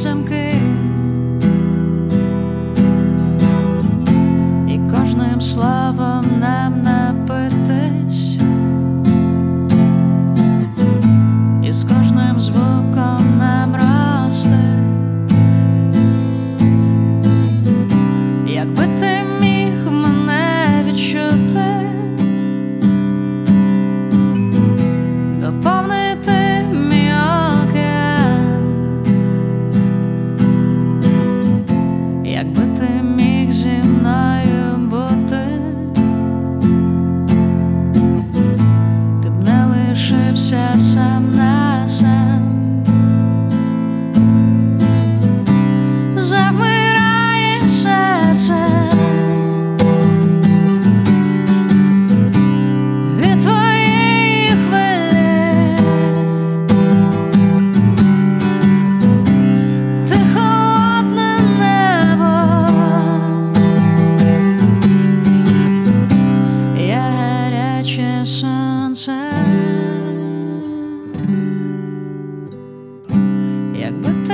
замки, і кожним словом нам напитись, і з кожним звуком нам рости. Якби ти міг мене відчути, доповнити мій океан, якби ти міг зі мною бути, ти б не лишився сам на сам. Завмирає серце від твоєї хвилі, ти холодне небо, я гаряче сонце. Якби ти